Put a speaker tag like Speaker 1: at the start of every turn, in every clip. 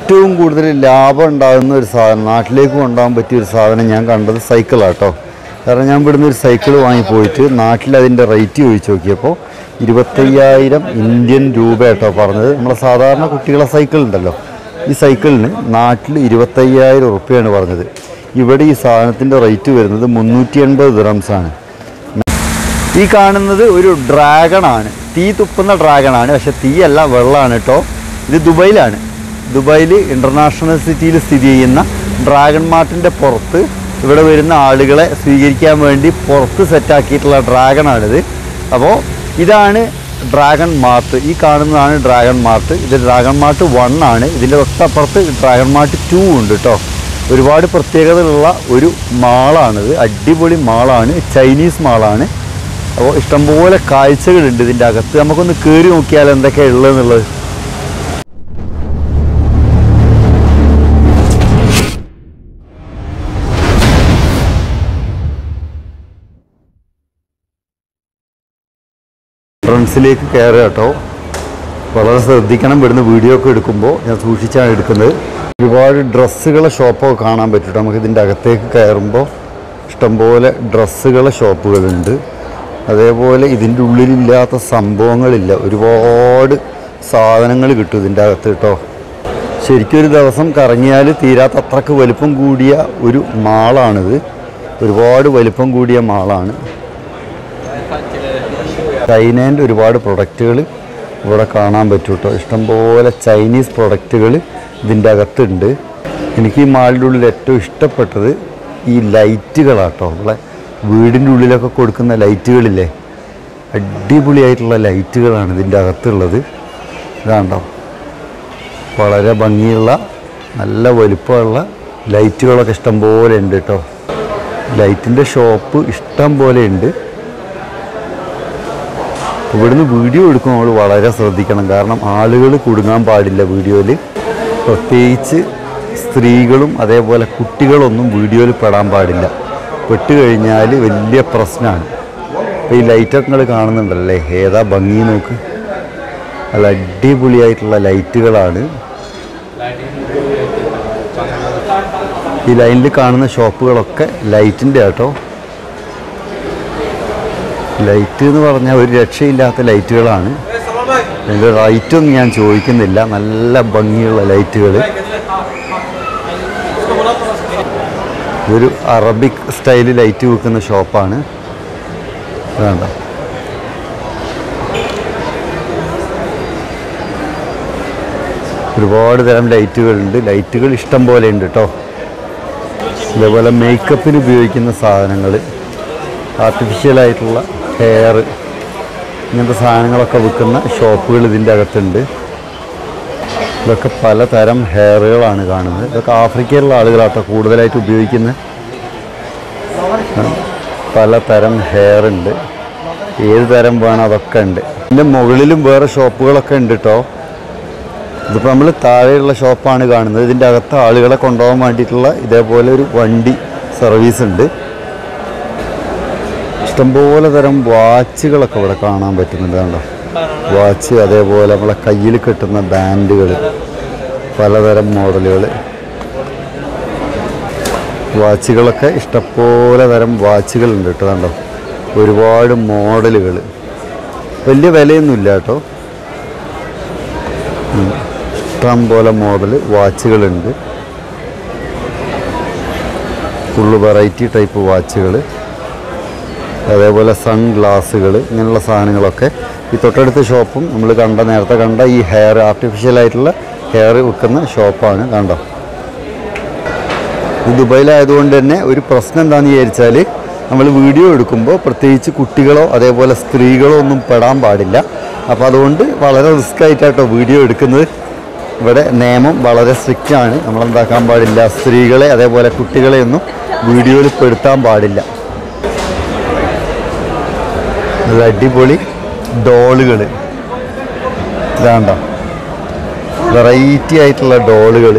Speaker 1: ഏറ്റവും കൂടുതൽ ലാഭം ഉണ്ടാകുന്ന ഒരു സാധനം, നാട്ടിലേക്ക് കൊണ്ടുപോകാൻ പറ്റിയ ഒരു സാധനം ഞാൻ കണ്ടത് സൈക്കിളാട്ടോ. കാരണം ഞാൻ ഇവിടുന്ന് ഒരു സൈക്കിൾ വാങ്ങിപ്പോയിട്ട് നാട്ടിൽ അതിൻ്റെ റേറ്റ് ചോദിച്ചു നോക്കിയപ്പോൾ 25,000 ഇന്ത്യൻ രൂപ കേട്ടോ പറഞ്ഞത്. നമ്മളെ സാധാരണ കുട്ടികളെ സൈക്കിൾ ഉണ്ടല്ലോ, ഈ സൈക്കിളിന് നാട്ടിൽ 25,000 ഉറുപ്പ്യാണ് പറഞ്ഞത്. ഇവിടെ ഈ സാധനത്തിൻ്റെ റേറ്റ് വരുന്നത് 380 ദിറംസാണ്. ഈ കാണുന്നത് ഒരു ഡ്രാഗണാണ്, തീ തുപ്പുന്ന ഡ്രാഗണാണ്. പക്ഷെ തീയല്ല, വെള്ളമാണ് കേട്ടോ. ഇത് ദുബൈയിലാണ്. ദുബൈയിൽ ഇൻ്റർനാഷണൽ സിറ്റിയിൽ സ്ഥിതി ചെയ്യുന്ന ഡ്രാഗൺ മാർട്ടിൻ്റെ പുറത്ത് ഇവിടെ വരുന്ന ആളുകളെ സ്വീകരിക്കാൻ വേണ്ടി പുറത്ത് സെറ്റാക്കിയിട്ടുള്ള ഡ്രാഗണാണിത്. അപ്പോൾ ഇതാണ് ഡ്രാഗൺ മാർട്ട്. ഈ കാണുന്നതാണ് ഡ്രാഗൺ മാർട്ട്. ഇത് ഡ്രാഗൺ മാർട്ട് 1 ആണ്. ഇതിൻ്റെ തൊട്ടപ്പുറത്ത് ഡ്രാഗൺ മാർട്ട് 2 ഉണ്ട് കേട്ടോ. ഒരുപാട് പ്രത്യേകതകളുള്ള ഒരു മാളാണിത്. അടിപൊളി മാളാണ്, ചൈനീസ് മാളാണ്. അപ്പോൾ ഇഷ്ടംപോലെ കാഴ്ചകളുണ്ട് ഇതിൻ്റെ അകത്ത്. നമുക്കൊന്ന് കയറി നോക്കിയാൽ എന്തൊക്കെയാണ് ഉള്ളതെന്നുള്ളത്. ഫ്രണ്ട്സിലേക്ക് കയറുക കേട്ടോ. വളരെ ശ്രദ്ധിക്കണം, ഇവിടുന്ന് വീഡിയോ ഒക്കെ എടുക്കുമ്പോൾ ഞാൻ സൂക്ഷിച്ചാണ് എടുക്കുന്നത്. ഒരുപാട് ഡ്രസ്സുകളെ ഷോപ്പൊക്കെ കാണാൻ പറ്റും. നമുക്ക് ഇതിൻ്റെ അകത്തേക്ക് കയറുമ്പോൾ ഇഷ്ടംപോലെ ഡ്രസ്സുകളെ ഷോപ്പുകളുണ്ട്. അതേപോലെ ഇതിൻ്റെ ഉള്ളിലില്ലാത്ത സംഭവങ്ങളില്ല, ഒരുപാട് സാധനങ്ങൾ കിട്ടും ഇതിൻ്റെ അകത്ത് കേട്ടോ. ശരിക്കും ഒരു ദിവസം കറങ്ങിയാൽ തീരാത്ത അത്രക്ക് വലിപ്പം കൂടിയ ഒരു മാളാണിത്. ഒരുപാട് വലിപ്പം കൂടിയ മാളാണ്. ചൈനേൻ്റെ ഒരുപാട് പ്രൊഡക്റ്റുകൾ ഇവിടെ കാണാൻ പറ്റും കേട്ടോ. ഇഷ്ടംപോലെ ചൈനീസ് പ്രൊഡക്റ്റുകൾ ഇതിൻ്റെ അകത്തുണ്ട്. എനിക്ക് ഈ മാളിൻ്റെ ഉള്ളിൽ ഏറ്റവും ഇഷ്ടപ്പെട്ടത് ഈ ലൈറ്റുകളാട്ടോ. നമ്മളെ വീടിൻ്റെ ഉള്ളിലൊക്കെ കൊടുക്കുന്ന ലൈറ്റുകളില്ലേ, അടിപൊളിയായിട്ടുള്ള ലൈറ്റുകളാണ് ഇതിൻ്റെ അകത്തുള്ളത്. ഇതാണ്ടോ, വളരെ ഭംഗിയുള്ള നല്ല വലുപ്പമുള്ള ലൈറ്റുകളൊക്കെ ഇഷ്ടം പോലെ ഉണ്ട് കേട്ടോ. ലൈറ്റിൻ്റെ ഷോപ്പ് ഇഷ്ടം പോലെ ഉണ്ട്. ഇവിടുന്ന് വീഡിയോ എടുക്കുമ്പോൾ നമ്മൾ വളരെ ശ്രദ്ധിക്കണം. കാരണം ആളുകൾ കുടുങ്ങാൻ പാടില്ല വീഡിയോയിൽ. പ്രത്യേകിച്ച് സ്ത്രീകളും അതേപോലെ കുട്ടികളൊന്നും വീഡിയോയിൽ പെടാൻ പാടില്ല. പെട്ട് കഴിഞ്ഞാൽ വലിയ പ്രശ്നമാണ്. അപ്പോൾ ഈ ലൈറ്റൊക്കെ നിങ്ങൾ കാണുന്നുണ്ടല്ലേ, ഏതാ ഭംഗി നോക്ക്. നല്ല അടിപൊളിയായിട്ടുള്ള ലൈറ്റുകളാണ്. ഈ ലൈനിൽ കാണുന്ന ഷോപ്പുകളൊക്കെ ലൈറ്റിൻ്റെ ആട്ടോ. ലൈറ്റ് എന്ന് പറഞ്ഞാൽ ഒരു രക്ഷയില്ലാത്ത ലൈറ്റുകളാണ്. അതിൻ്റെ റേറ്റൊന്നും ഞാൻ ചോദിക്കുന്നില്ല. നല്ല ഭംഗിയുള്ള ലൈറ്റുകൾ. ഒരു അറബിക് സ്റ്റൈൽ ലൈറ്റ് വിൽക്കുന്ന ഷോപ്പാണ്. വേണ്ട, ഒരുപാട് തരം ലൈറ്റുകളുണ്ട്. ലൈറ്റുകൾ ഇഷ്ടം പോലെ ഉണ്ട് കേട്ടോ. അതേപോലെ മേക്കപ്പിന് ഉപയോഗിക്കുന്ന സാധനങ്ങൾ, ആർട്ടിഫിഷ്യലായിട്ടുള്ള ഹെയർ, ഇങ്ങനത്തെ സാധനങ്ങളൊക്കെ വിൽക്കുന്ന ഷോപ്പുകൾ ഇതിൻ്റെ അകത്തുണ്ട്. ഇതൊക്കെ പലതരം ഹെയറുകളാണ് കാണുന്നത്. ഇതൊക്കെ ആഫ്രിക്കയിലുള്ള ആളുകളാട്ടോ കൂടുതലായിട്ട് ഉപയോഗിക്കുന്നത്. പലതരം ഹെയർ ഉണ്ട്, ഏത് തരം വേണം അതൊക്കെ ഉണ്ട്. ഇതിൻ്റെ മുകളിലും വേറെ ഷോപ്പുകളൊക്കെ ഉണ്ട് കേട്ടോ. ഇതിപ്പോൾ നമ്മൾ താഴെയുള്ള ഷോപ്പാണ് കാണുന്നത്. ഇതിൻ്റെ അകത്ത് ആളുകളെ കൊണ്ടുപോകാൻ വേണ്ടിയിട്ടുള്ള ഇതേപോലെ ഒരു വണ്ടി സർവീസ് ഉണ്ട്. ഇഷ്ടംപോലെ തരം വാച്ചുകളൊക്കെ ഇവിടെ കാണാൻ പറ്റുന്നുണ്ട്. കണ്ടോ, വാച്ച്, അതേപോലെ നമ്മളെ കയ്യിൽ കെട്ടുന്ന ബാൻഡുകൾ, പലതരം മോഡലുകൾ വാച്ചുകളൊക്കെ ഇഷ്ടംപോലെ തരം വാച്ചുകളുണ്ട് കേട്ടോ. കണ്ടോ, ഒരുപാട് മോഡലുകൾ. വലിയ വിലയൊന്നുമില്ല കേട്ടോ. ഇഷ്ടം പോലെ മോഡൽ വാച്ചുകളുണ്ട്. ഫുള്ള് വെറൈറ്റി ടൈപ്പ് വാച്ചുകൾ, അതേപോലെ സൺ ഗ്ലാസുകൾ, ഇങ്ങനെയുള്ള സാധനങ്ങളൊക്കെ. ഈ തൊട്ടടുത്ത ഷോപ്പും നമ്മൾ നേരത്തെ കണ്ട ഈ ഹെയർ, ആർട്ടിഫിഷ്യലായിട്ടുള്ള ഹെയർ വിൽക്കുന്ന ഷോപ്പാണ്. കണ്ടോ, ഇത് ദുബൈയിലായതുകൊണ്ട് തന്നെ ഒരു പ്രശ്നം എന്താണെന്ന് വിചാരിച്ചാൽ നമ്മൾ വീഡിയോ എടുക്കുമ്പോൾ പ്രത്യേകിച്ച് കുട്ടികളോ അതേപോലെ സ്ത്രീകളോ ഒന്നും പെടാൻ പാടില്ല. അപ്പോൾ അതുകൊണ്ട് വളരെ റിസ്ക് ആയിട്ടാട്ടോ വീഡിയോ എടുക്കുന്നത്. ഇവിടെ നിയമം വളരെ സ്ട്രിക്റ്റാണ്. നമ്മളെന്താക്കാൻ പാടില്ല, സ്ത്രീകളെ അതേപോലെ കുട്ടികളെയൊന്നും വീഡിയോയിൽ പെടുത്താൻ പാടില്ല. നല്ല അടിപൊളി ഡോളുകൾ, ഇതാണ്ടോ, വെറൈറ്റി ആയിട്ടുള്ള ഡോളുകൾ.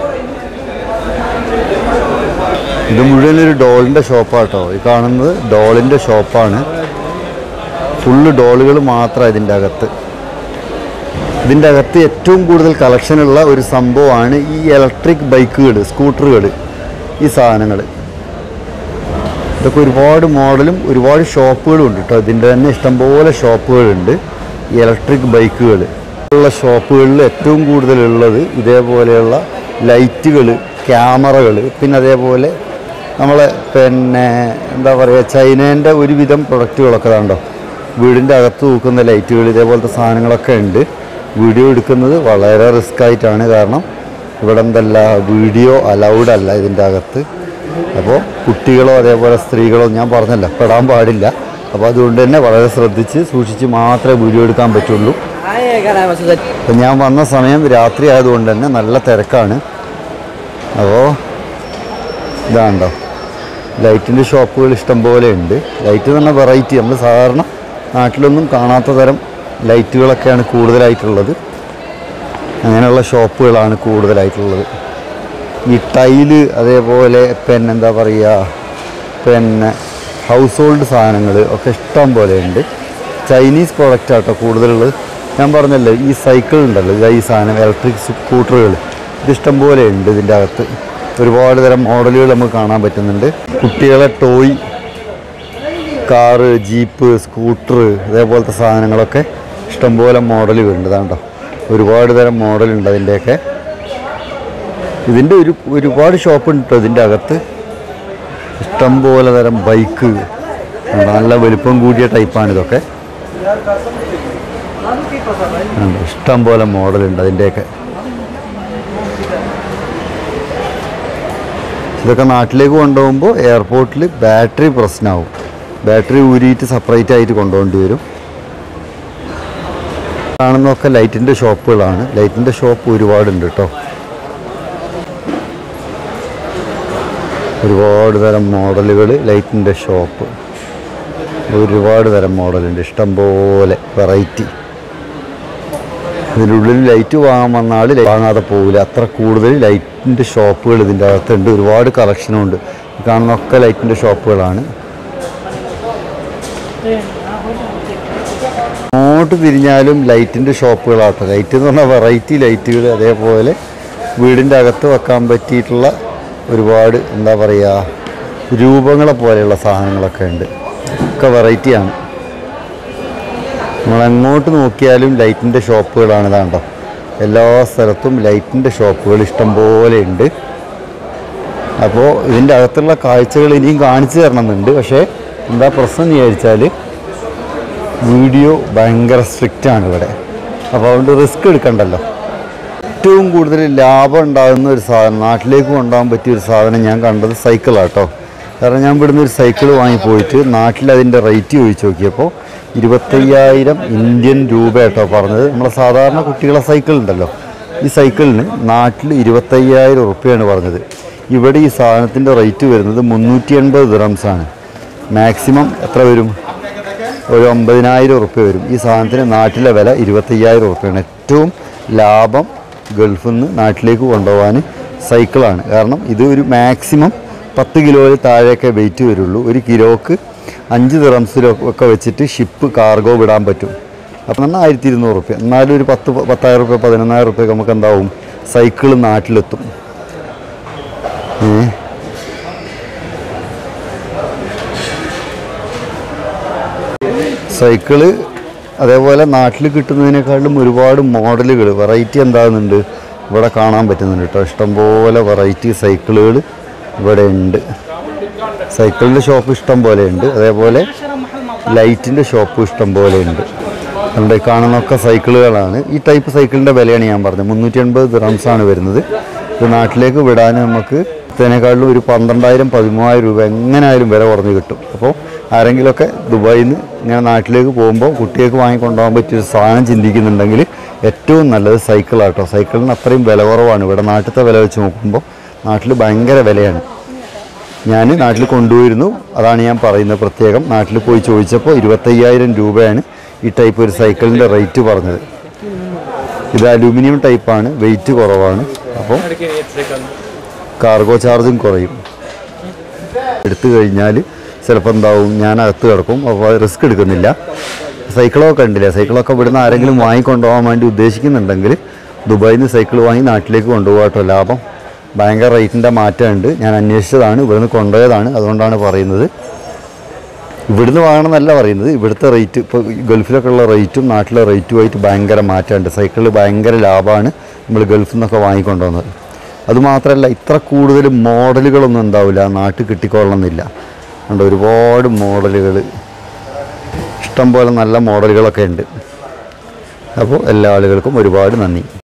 Speaker 1: ഇത് മുഴുവനൊരു ഡോളിൻ്റെ ഷോപ്പാട്ടോ. ഈ കാണുന്നത് ഡോളിൻ്റെ ഷോപ്പാണ്. ഫുള്ള് ഡോളുകൾ മാത്രമാണ് ഇതിൻ്റെ അകത്ത്. ഇതിൻ്റെ അകത്ത് ഏറ്റവും കൂടുതൽ കളക്ഷനുള്ള ഒരു സംഭവമാണ് ഈ ഇലക്ട്രിക് ബൈക്കുകൾ, സ്കൂട്ടറുകൾ, ഈ സാധനങ്ങൾ. ഇതൊക്കെ ഒരുപാട് മോഡലും ഒരുപാട് ഷോപ്പുകളും ഉണ്ട് കേട്ടോ. ഇതിൻ്റെ തന്നെ ഇഷ്ടംപോലെ ഷോപ്പുകളുണ്ട്. ഈ ഇലക്ട്രിക് ബൈക്കുകൾ ഉള്ള ഷോപ്പുകളിൽ ഏറ്റവും കൂടുതലുള്ളത് ഇതേപോലെയുള്ള ലൈറ്റുകൾ, ക്യാമറകൾ, പിന്നെ അതേപോലെ നമ്മളെ എന്താ പറയുക, ചൈനേൻ്റെ ഒരുവിധം പ്രൊഡക്റ്റുകളൊക്കെ കണ്ടോ. വീടിൻ്റെ അകത്ത് തൂക്കുന്ന ലൈറ്റുകൾ, ഇതേപോലത്തെ സാധനങ്ങളൊക്കെ ഉണ്ട്. വീഡിയോ എടുക്കുന്നത് വളരെ റിസ്ക് ആയിട്ടാണ്. കാരണം ഇവിടെ എന്തല്ല, വീഡിയോ അലൗഡ് അല്ല ഇതിൻ്റെ അകത്ത്. അപ്പോൾ കുട്ടികളോ അതേപോലെ സ്ത്രീകളോ ഞാൻ പറഞ്ഞല്ല പെടാൻ പാടില്ല. അപ്പോൾ അതുകൊണ്ട് തന്നെ വളരെ ശ്രദ്ധിച്ച് സൂക്ഷിച്ച് മാത്രമേ വീഡിയോ എടുക്കാൻ പറ്റുള്ളൂ. അപ്പം ഞാൻ വന്ന സമയം രാത്രി ആയതുകൊണ്ട് തന്നെ നല്ല തിരക്കാണ്. അപ്പോൾ ഇതാണ്ടോ, ലൈറ്റിൻ്റെ ഷോപ്പുകൾ ഇഷ്ടംപോലെ ഉണ്ട്. ലൈറ്റ് എന്ന് പറഞ്ഞാൽ വെറൈറ്റി, നമ്മൾ സാധാരണ നാട്ടിലൊന്നും കാണാത്ത തരം ലൈറ്റുകളൊക്കെയാണ് കൂടുതലായിട്ടുള്ളത്. അങ്ങനെയുള്ള ഷോപ്പുകളാണ് കൂടുതലായിട്ടുള്ളത്. ഈ ടൈല്, അതേപോലെ എന്താ പറയുക, ഹൗസ് ഹോൾഡ് സാധനങ്ങൾ ഒക്കെ ഇഷ്ടം പോലെ ഉണ്ട്. ചൈനീസ് പ്രോഡക്റ്റ് ആട്ടോ കൂടുതലുള്ളത്. ഞാൻ പറഞ്ഞല്ലോ, ഈ സൈക്കിൾ ഉണ്ടല്ലോ, ഈ സാധനം ഇലക്ട്രിക് സ്കൂട്ടറുകൾ, ഇതിഷ്ടം പോലെ ഉണ്ട്. ഇതിൻ്റെ അകത്ത് ഒരുപാട് തരം മോഡലുകൾ നമുക്ക് കാണാൻ പറ്റുന്നുണ്ട്. കുട്ടികളെ ടോയ്, കാറ്, ജീപ്പ്, സ്കൂട്ടർ, ഇതേപോലത്തെ സാധനങ്ങളൊക്കെ ഇഷ്ടംപോലെ മോഡലുകളുണ്ട്. ഇതാണ്ടോ, ഒരുപാട് തരം മോഡലുണ്ട് അതിൻ്റെയൊക്കെ. ഇതിൻ്റെ ഒരുപാട് ഷോപ്പുണ്ട് കേട്ടോ ഇതിൻ്റെ അകത്ത്. ഇഷ്ടംപോലെ തരം ബൈക്ക്, നല്ല വലുപ്പം കൂടിയ ടൈപ്പാണ് ഇതൊക്കെ. ഇഷ്ടംപോലെ മോഡലുണ്ട് അതിൻ്റെയൊക്കെ. ഇതൊക്കെ നാട്ടിലേക്ക് കൊണ്ടുപോകുമ്പോൾ എയർപോർട്ടിൽ ബാറ്ററി പ്രശ്നമാവും. ബാറ്ററി ഊരിയിട്ട് സെപ്പറേറ്റ് ആയിട്ട് കൊണ്ടുപോകേണ്ടി വരും. കാണുന്നതൊക്കെ ലൈറ്റിൻ്റെ ഷോപ്പുകളാണ്. ലൈറ്റിൻ്റെ ഷോപ്പ് ഒരുപാടുണ്ട് കേട്ടോ. ഒരുപാട് തരം മോഡലുകൾ, ലൈറ്റിൻ്റെ ഷോപ്പ്, ഒരുപാട് തരം മോഡലുണ്ട്. ഇഷ്ടംപോലെ വെറൈറ്റി. ഇതിനുള്ളിൽ ലൈറ്റ് വാങ്ങാൻ വന്ന ആൾ വാങ്ങാതെ പോകില്ല. അത്ര കൂടുതൽ ലൈറ്റിൻ്റെ ഷോപ്പുകൾ ഇതിൻ്റെ അകത്തുണ്ട്. ഒരുപാട് കളക്ഷനുണ്ട്. കാണുന്നൊക്കെ ലൈറ്റിൻ്റെ ഷോപ്പുകളാണ്. അങ്ങോട്ട് തിരിഞ്ഞാലും ലൈറ്റിൻ്റെ ഷോപ്പുകളാട്ടോ. ലൈറ്റ് എന്ന് പറഞ്ഞാൽ വെറൈറ്റി ലൈറ്റുകൾ, അതേപോലെ വീടിൻ്റെ അകത്ത് വെക്കാൻ പറ്റിയിട്ടുള്ള ഒരുപാട് എന്താ പറയുക, രൂപങ്ങളെ പോലെയുള്ള സാധനങ്ങളൊക്കെ ഉണ്ട്. ഒക്കെ വെറൈറ്റിയാണ്. നമ്മളെങ്ങോട്ട് നോക്കിയാലും ലൈറ്റിൻ്റെ ഷോപ്പുകളാണ്. ഇതാണ്ടോ, എല്ലാ സ്ഥലത്തും ലൈറ്റിൻ്റെ ഷോപ്പുകൾ ഇഷ്ടംപോലെ ഉണ്ട്. അപ്പോൾ ഇതിൻ്റെ അകത്തുള്ള കാഴ്ചകൾ ഇനിയും കാണിച്ചു തരണമെന്നുണ്ട്. പക്ഷേ എന്താ പ്രശ്നം എന്ന് വിചാരിച്ചാൽ വീഡിയോ ഭയങ്കര സ്ട്രിക്റ്റാണ് ഇവിടെ. അപ്പോൾ അതുകൊണ്ട് റിസ്ക് എടുക്കണ്ടല്ലോ. ഏറ്റവും കൂടുതൽ ലാഭം ഉണ്ടാകുന്ന ഒരു സാധനം, നാട്ടിലേക്ക് കൊണ്ടുപോകാൻ പറ്റിയൊരു സാധനം ഞാൻ കണ്ടത് സൈക്കിളാട്ടോ. കാരണം ഞാൻ ഇവിടുന്ന് ഒരു സൈക്കിൾ വാങ്ങിപ്പോയിട്ട് നാട്ടിൽ അതിൻ്റെ റേറ്റ് ചോദിച്ചു നോക്കിയപ്പോൾ 25,000 ഇന്ത്യൻ രൂപ കേട്ടോ പറഞ്ഞത്. നമ്മളെ സാധാരണ കുട്ടികളെ സൈക്കിൾ ഉണ്ടല്ലോ, ഈ സൈക്കിളിന് നാട്ടിൽ 25,000 റുപ്യയാണ് പറഞ്ഞത്. ഇവിടെ ഈ സാധനത്തിൻ്റെ റേറ്റ് വരുന്നത് 380 ദിറംസാണ്. മാക്സിമം എത്ര വരും? ഒരു 50,000 റുപ്യ വരും. ഈ സാധനത്തിന് നാട്ടിലെ വില 25,000 റുപ്യയാണ്. ഏറ്റവും ലാഭം ഗൾഫിൽ നിന്ന് നാട്ടിലേക്ക് കൊണ്ടുപോകാൻ സൈക്കിളാണ്. കാരണം ഇത് ഒരു മാക്സിമം 10 കിലോയിൽ താഴെയൊക്കെ വെയിറ്റ് വരുള്ളൂ. ഒരു കിലോക്ക് 5 ദിറംസിലൊക്കെ വെച്ചിട്ട് ഷിപ്പ് കാർഗോ വിടാൻ പറ്റും. അപ്പം എന്നാൽ 1,200 റുപ്യ. എന്നാലും ഒരു 10,000 റുപ്യ 11,000 റുപ്യക്ക് നമുക്ക് എന്താവും, സൈക്കിൾ നാട്ടിലെത്തും. സൈക്കിള് അതേപോലെ നാട്ടിൽ കിട്ടുന്നതിനേക്കാളും ഒരുപാട് മോഡലുകൾ, വെറൈറ്റി എന്താകുന്നുണ്ട് ഇവിടെ കാണാൻ പറ്റുന്നുണ്ട് കേട്ടോ. ഇഷ്ടംപോലെ വെറൈറ്റി സൈക്കിളുകൾ ഇവിടെ ഉണ്ട്. സൈക്കിളിൻ്റെ ഷോപ്പ് ഇഷ്ടം പോലെ ഉണ്ട്. അതേപോലെ ലൈറ്റിൻ്റെ ഷോപ്പ് ഇഷ്ടം പോലെ ഉണ്ട്. നമ്മുടെ കാണുന്നൊക്കെ സൈക്കിളുകളാണ്. ഈ ടൈപ്പ് സൈക്കിളിൻ്റെ വിലയാണ് ഞാൻ പറഞ്ഞത്. 380 ദിറംസാണ് വരുന്നത്. ഇത് നാട്ടിലേക്ക് വിടാൻ നമുക്ക് ഇതിനേക്കാളും ഒരു 12,000 13,000 രൂപ എങ്ങനെയായാലും വില കുറഞ്ഞ് കിട്ടും. അപ്പോൾ ആരെങ്കിലുമൊക്കെ ദുബായിൽ നിന്ന് ഇങ്ങനെ നാട്ടിലേക്ക് പോകുമ്പോൾ കുട്ടികൾക്ക് വാങ്ങിക്കൊണ്ടുപോകാൻ പറ്റിയൊരു സാധനം ചിന്തിക്കുന്നുണ്ടെങ്കിൽ ഏറ്റവും നല്ലത് സൈക്കിളാട്ടോ. സൈക്കിളിന് അത്രയും വില കുറവാണ്. ഇവിടെ നാട്ടിലത്തെ വില വെച്ച് നോക്കുമ്പോൾ നാട്ടിൽ ഭയങ്കര വിലയാണ്. ഞാൻ നാട്ടിൽ കൊണ്ടുപോയിരുന്നു, അതാണ് ഞാൻ പറയുന്നത് പ്രത്യേകം. നാട്ടിൽ പോയി ചോദിച്ചപ്പോൾ 25,000 രൂപയാണ് ഈ ടൈപ്പ് ഒരു സൈക്കിളിൻ്റെ റേറ്റ് പറഞ്ഞത്. ഇത് അലൂമിനിയം ടൈപ്പാണ്, വെയിറ്റ് കുറവാണ്. അപ്പോൾ കാർഗോ ചാർജും കുറയും. എടുത്തു കഴിഞ്ഞാൽ ചിലപ്പോൾ എന്താവും, ഞാൻ അകത്ത് കിടക്കും. അപ്പോൾ റിസ്ക് എടുക്കുന്നില്ല. സൈക്കിളൊക്കെ ഉണ്ടല്ലേ, സൈക്കിളൊക്കെ ഇവിടുന്ന് ആരെങ്കിലും വാങ്ങിക്കൊണ്ടുപോകാൻ വേണ്ടി ഉദ്ദേശിക്കുന്നുണ്ടെങ്കിൽ ദുബായിൽ നിന്ന് സൈക്കിൾ വാങ്ങി നാട്ടിലേക്ക് കൊണ്ടുപോകാം കേട്ടോ. ലാഭം ഭയങ്കര റേറ്റിൻ്റെ മാറ്റമുണ്ട്. ഞാൻ അന്വേഷിച്ചതാണ്, ഇവിടുന്ന് കൊണ്ടുപോയതാണ്, അതുകൊണ്ടാണ് പറയുന്നത്. ഇവിടുന്ന് വാങ്ങണമെന്നല്ല പറയുന്നത്, ഇവിടുത്തെ റേറ്റ് ഇപ്പോൾ ഗൾഫിലൊക്കെ ഉള്ള റേറ്റും നാട്ടിലെ റേറ്റുമായിട്ട് ഭയങ്കര മാറ്റമുണ്ട്. സൈക്കിൾ ഭയങ്കര ലാഭമാണ് നമ്മൾ ഗൾഫിൽ നിന്നൊക്കെ വാങ്ങിക്കൊണ്ടുവന്നത്. അതുമാത്രമല്ല ഇത്ര കൂടുതൽ മോഡലുകളൊന്നും ഉണ്ടാവില്ല, നാട്ടിൽ കിട്ടിക്കൊള്ളണമെന്നില്ല. ഉണ്ട് ഒരുപാട് മോഡലുകൾ, ഇഷ്ടംപോലെ നല്ല മോഡലുകളൊക്കെ ഉണ്ട്. അപ്പോൾ എല്ലാ ആളുകൾക്കും ഒരുപാട് നന്ദി.